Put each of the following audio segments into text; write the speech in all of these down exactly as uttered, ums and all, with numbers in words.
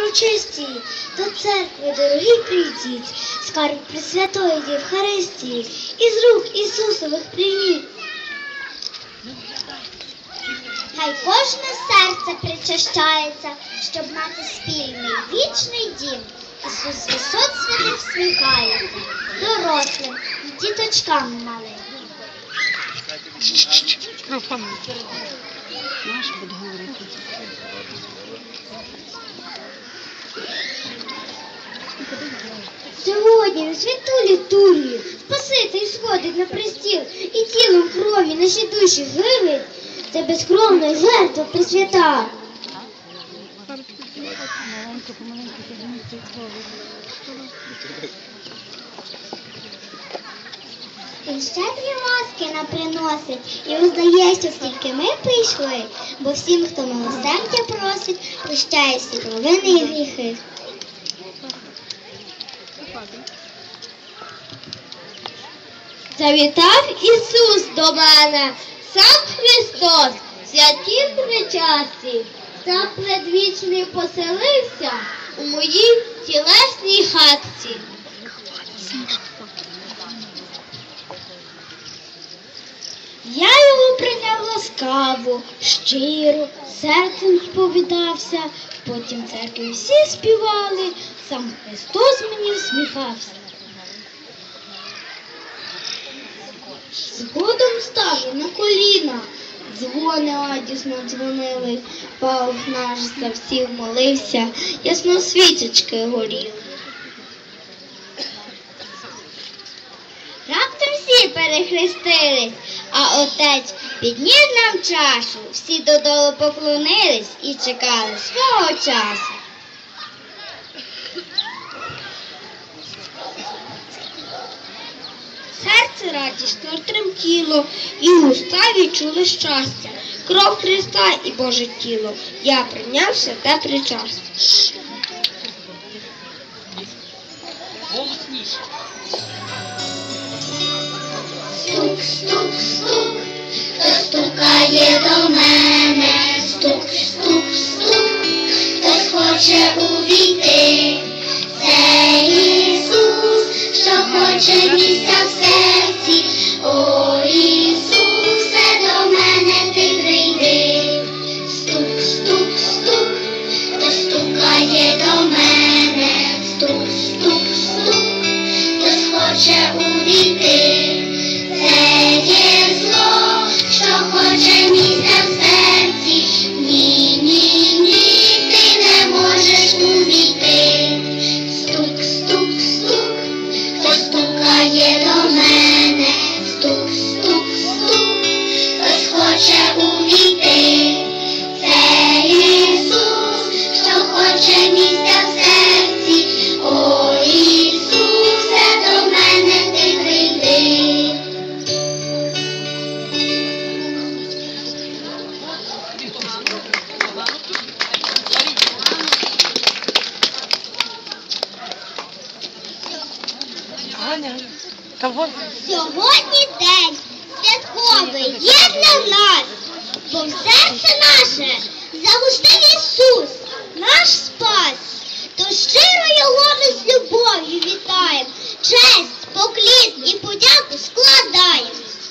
урочисті, до церкви дорогі прийдіть, скарб Пресвятої Євхаристії, із рук Ісусових прийміть. Хай кожне серце причащається, щоб мати спільний вічний дім. Ісус висот святих всміхається, дорослим, діточкам малим. Наш буде говорити. Сьогодні на святу літургію Спаситель сходить на престіл і тілом крові наші душі живить. Це безкровна жертва Пресвята. Він щедрі ласки нам приносить і роздає, що стільки ми прийшли, бо всім, хто милосердя просить, прощає всі провини і гріхи. Завітав Ісус до мене, сам Христос, святі причасті, сам предвічний поселився у моїй тілесній хатці. Я його прийняв ласкаво, щиро, серцем сповідався, потім в церкві всі співали, сам Христос мені всміхався. Згодом став на коліна, дзвони радісно дзвонили, Павло наш за всіх молився, ясно свічечки горіли. Раптом всі перехрестились, а отець підніс нам чашу, всі додолу поклонились і чекали свого часу. Серце радісно тремтіло, і уста відчули щастя. Кров Христа і Боже тіло, я прийняв святе причастя. Стук, стук, стук, хто стукає до мене, стук, стук, стук, хтось хоче увійти. Це Ісус, що хоче місця в серці. О, Ісусе, до мене ти прийди. Стук, стук, стук, хтось стукає до мене, стук, стук, стук, хтось хоче увійти. Це є зло, що хоче місця в серці. Ні, ні, ні, ти не можеш увійти. Стук, стук, стук, хтось стукає до мене. Стук, стук, стук, хтось хоче увійти. Це Ісус, що хоче місця в серці. О, Ісусе, до мене ти прийди. Сьогодні день святковий є для нас, бо в серце наше загустив Ісус, наш спас. То щиро його ми з любов'ю вітаємо, честь, поклін і подяку складаємо.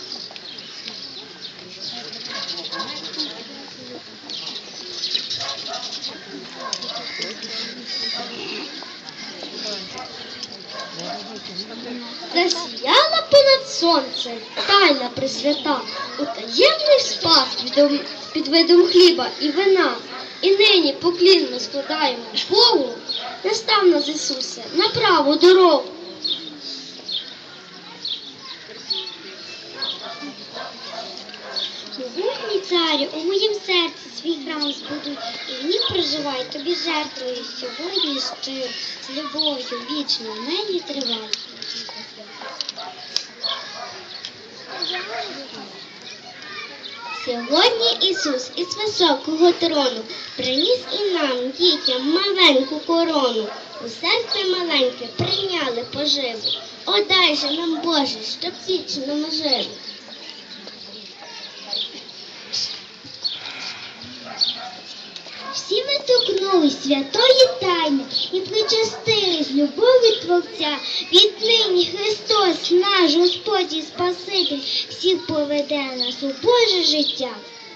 Засіяла понад сонцем тайна Пресвята, у таємний спас від- під видом хліба і вина. І нині поклін ми складаємо Богу, настав нас Ісусе на праву дорогу. Могутній царю, у моїм серці свій храм збудуй, і в ній проживай, тобі жертвую сьогодні щиро, з любов'ю вічно в мені тривай. Сьогодні Ісус із високого трону приніс і нам, дітям, маленьку корону. У серце маленьке прийняли поживу. О, дай же нам, Боже, щоб вічно ми жили. Всі ми торкнулись святої тайни, частини з любові Творця. Віднині Христос, наш Господь і Спаситель, всіх поведе нас у Боже життя.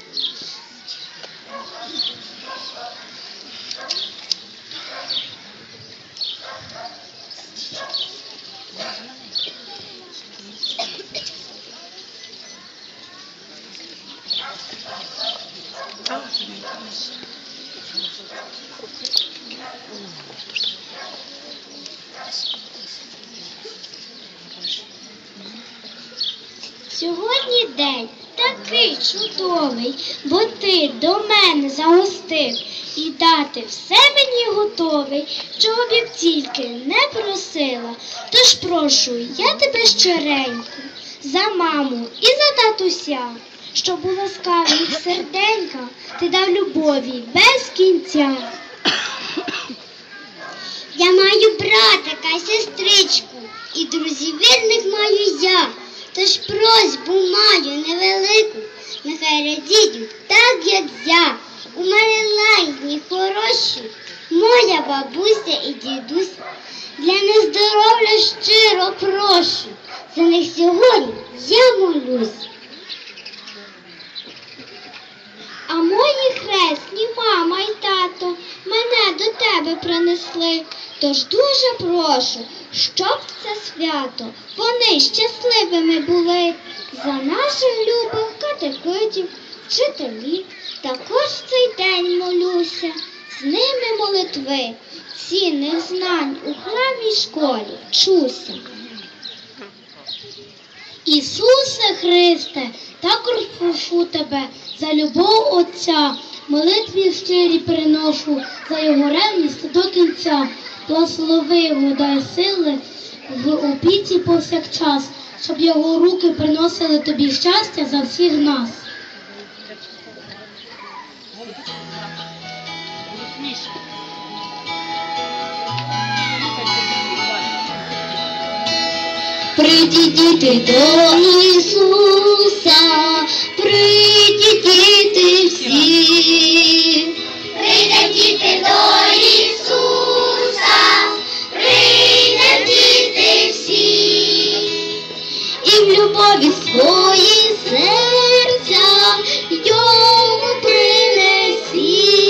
Сьогодні день такий чудовий, бо ти до мене загостив і дати все мені готовий, чого б я тільки не просила. Тож прошу я тебе щиренько за маму і за татуся, щоб у ласкавих серденька ти дав любові без кінця. Я маю братика, сестричку, і друзів вірних маю я. Тож просьбу маю невелику, нехай радіють так, як я. У мене лагідні, хороші, моя бабуся і дідусь. Для нездоров'я щиро прошу, за них сьогодні я молюсь. А мої хресні мама й тато мене до тебе принесли. Тож дуже прошу, щоб це свято вони щасливими були. За наших любих катехитів, вчителів, також в цей день молюся. З ними молитви, цінних знань у храмі школі вчуся. Ісусе Христе, також прошу тебе за любов Отця, молитві щирі приношу за його ревність до кінця. Благослови його, дай сили в опіці повсякчас, щоб його руки приносили тобі щастя за всіх нас. Прийдіть діти до Ісуса, прийдіть діти всі. Прийдемо діти до Ісуса, прийдемо діти всі. І в любові свої серця йому принесіть.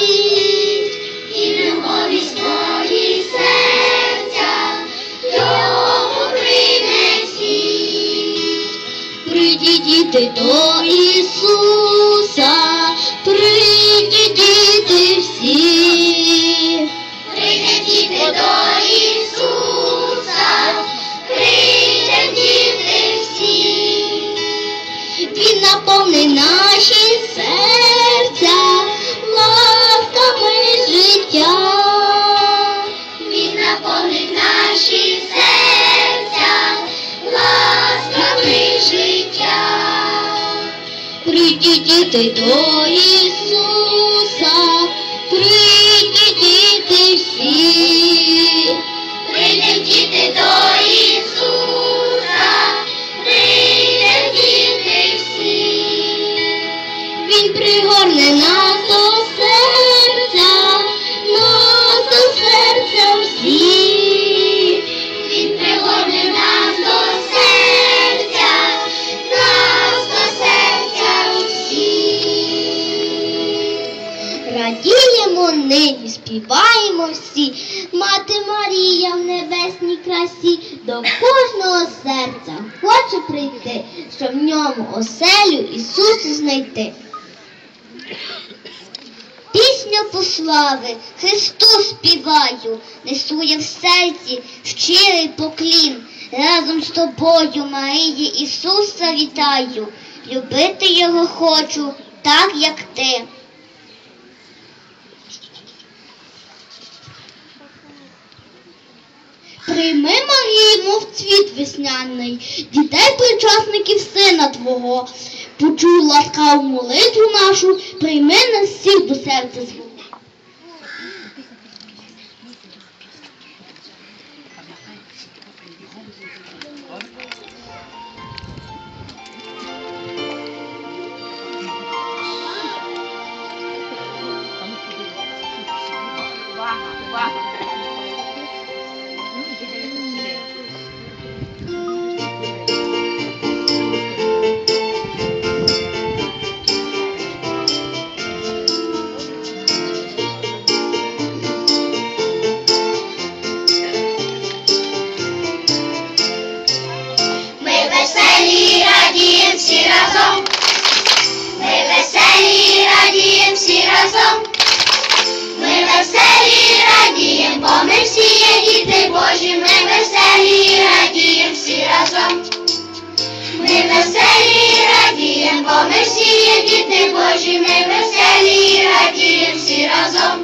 І в любові свої серця йому принесіть. Прийдіть діти до Ісуса, прийдіть діти всі. Прийдемо діти до Ісуса, прийдемо діти всі. Він наповнить наші серця ласками життя. Він наповнить наші серця ласками життя. Прийдіть діти до Ісуса, прийдіть діти всі. Прийдемо діти до Ісуса, прийдемо діти всі. Він пригорне нас до серця, нас до серця всі. Він пригорне нас до серця, нас до серця всі. Радіємо нині, співаємо всі, Мати Марія в небесній красі до кожного серця хоче прийти, щоб в ньому оселю Ісусу знайти. Пісню послави Христу співаю, несу я в серці щирий поклін. Разом з тобою, Марії, Ісуса вітаю, любити його хочу, так як ти. Прийми, Марію, мов цвіт весняний, дітей причасників сина Твого. Почуй ласкаву молитву нашу, прийми нас всіх до серця свого. Увага, увага. веселі, радієм всі разом. Ми веселі, радієм, бо ми всі є діти Божі. Ми веселі, радієм всі разом. Ми веселі, радієм, бо ми всі є діти Божі. Ми веселі, радієм всі разом.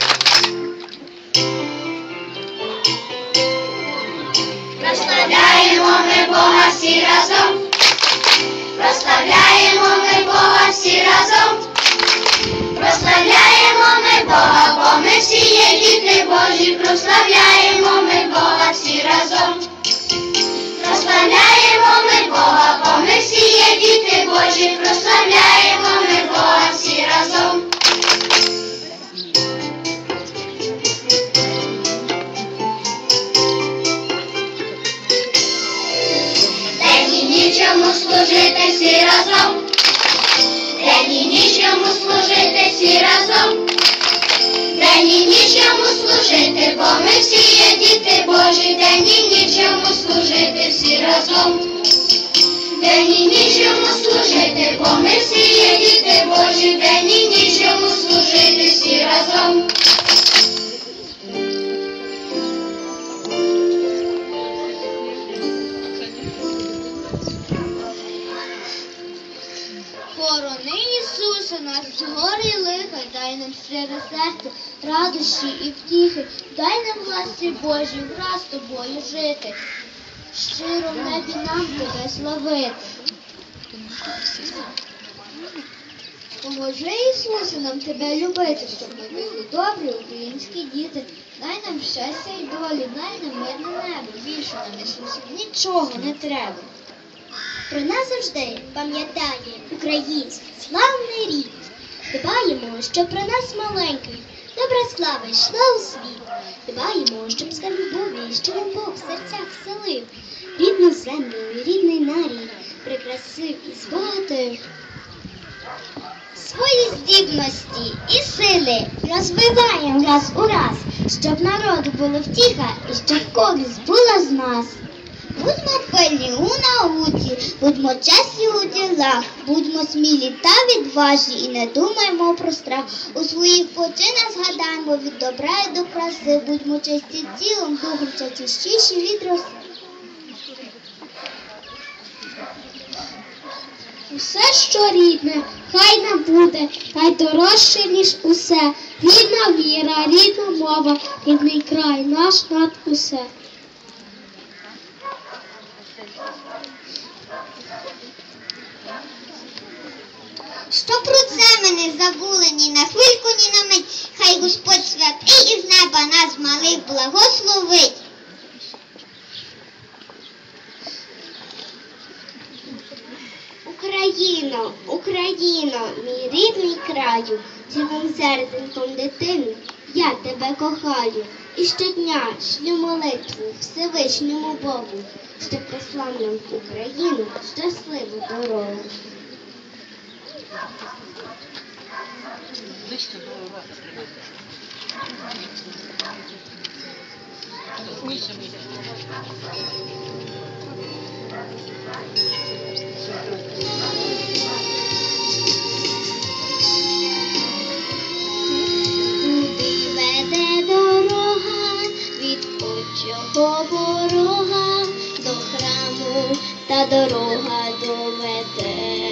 Прославляємо ми Бога всі разом. Прославляємо ми Бога всі разом. Прославляємо ми Бога, бо ми всі є діти Божі. Прославляємо ми Бога всі разом. Прославляємо ми Бога, бо ми всі є діти Божі. Прославляємо ми Бога всі разом. День і ніч йому служити всі разом. День і ніч йому служити всі разом. День і ніч йому служити, бо ми всі є діти Божі. День і ніч йому служити всі разом. День і ніч йому служити, бо ми всі є діти Божі. День і ніч йому служити всі разом. Борони, Ісусе, нас з гори й лиха, дай нам щире серце, радощі і втіхи, дай нам власті Божі, враз з тобою жити, щиро в небі нам тебе славити. Поможи, Ісусе, нам тебе любити, щоб ми були добрі українські діти, дай нам щастя й долі, дай нам мирне небо, більше нам, Ісусе, нічого не треба. Про нас завжди пам'ятає український славний рід. Дбаємо, щоб про нас маленьких добра слава йшла у світ. Дбаємо, щоб з любові, що нам Бог в серцях вселив. Рідну землю і рідний нарід прикрасив і збагатив. Свої здібності і сили розвиваємо раз у раз, щоб народу було втіха і щоб користь була з нас. Будьмо пильні у науці, будьмо чесні у ділах, будьмо смілі та відважні і не думаймо про страх. У своїх починах згадаємо від добра і до краси, будьмо чисті тілом, духом чистіші від роси. Усе, що рідне, хай нам буде, хай дорожче, ніж усе. Рідна віра, рідна мова, рідний край наш над усе. Що про це ми не забули ні на хвильку, ні на мить, хай Господь святий із неба нас малих благословить. Україно, Україно, мій рідний краю, цілим серденьком дитину, я тебе кохаю. І щодня шлю молитву Всевишньому Богу, щоб послав нам в Україну щасливу дорогу. Туди веде дорога від отчого ворога до храму, та дорога доведе.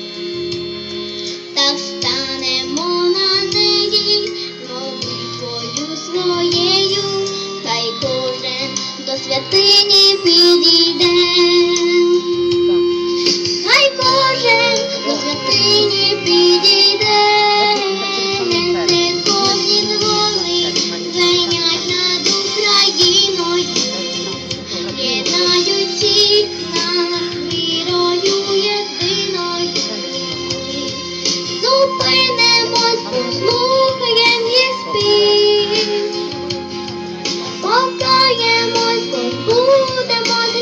Так станемо на неї молитвою своєю, хай кожен до святині підійде. Хай кожен до святині підійде. Церковні дзвони звенять над Україною, єднають всіх нас вірою єдиною. Зупинимось, послухаєм їх спів, покаємось, позбудемо з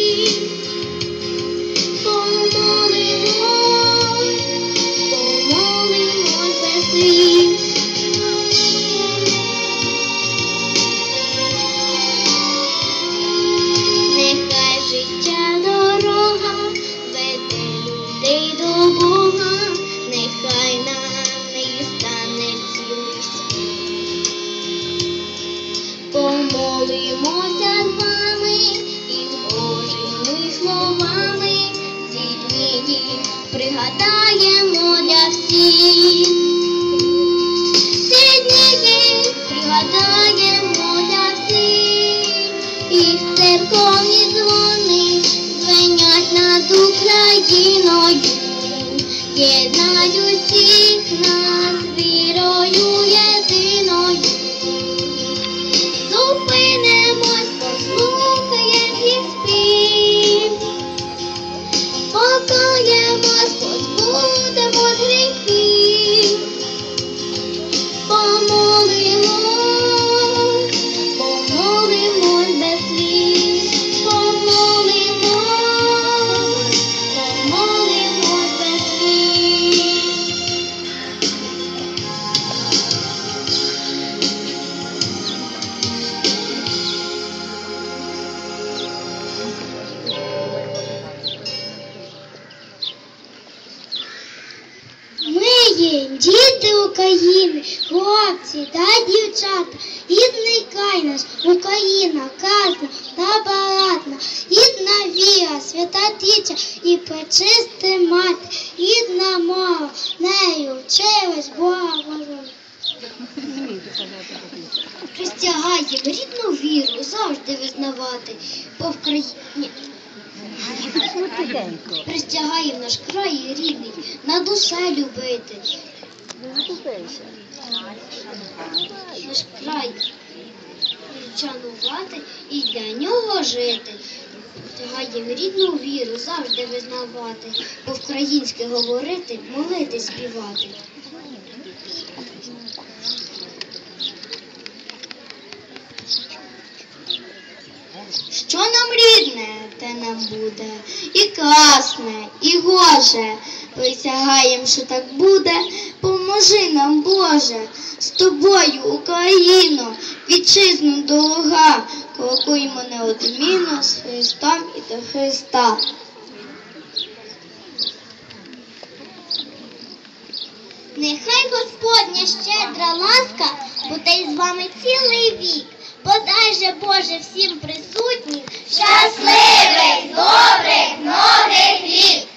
гріхів, помолимось, помолимось. всім. Ці дні пригадаємо для всіх, і церковні дзвони дзвенять над Україною, єднають усіх нас вірою єдиною. Зупинимось, послухаєм їх спів, покаємось, позбудемось гріхів, помолимось, помолимось без слів, помолимось, помолимось без слів. Ми є діти України, хлопці та дівчата. Гідний край наш, Україна, казна та багатна. Гідна віра, свята тіча і пречиста мати. Гідна мова, нею вчилась Бога Бога. Присягаєм рідну віру завжди визнавати, бо в країні. Присягаєм наш край рідний, над усе любити. Наш край шанувати і для нього жити. Присягаєм рідну віру завжди визнавати, по-українськи говорити, молити, співати. Що нам рідне, те нам буде, і красне, і гоже. Присягаєм, що так буде, поможи нам, Боже. З тобою, Україно, вітчизну дорога, крокуймо неодмінно з Христом і до Христа. Нехай Господня щедра ласка буде із вами цілий вік. Подай же, Боже, всім присутнім щасливих, добрих, нових літ!